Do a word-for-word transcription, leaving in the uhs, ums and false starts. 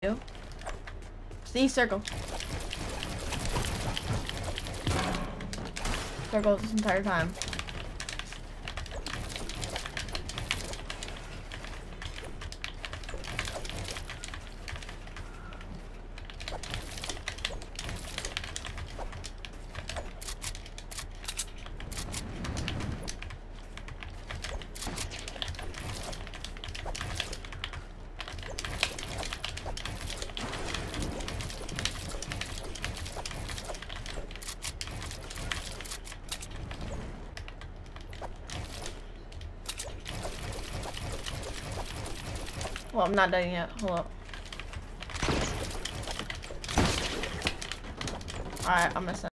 you. See, circle. Circle this entire time. Well, I'm not done yet. Hold up. Alright, I'm gonna send